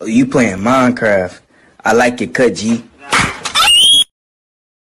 Oh, you playing Minecraft. I like your cut, G.